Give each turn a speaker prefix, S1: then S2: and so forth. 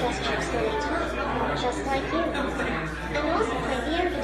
S1: just chips when they talk, just like you. And wasn't my dear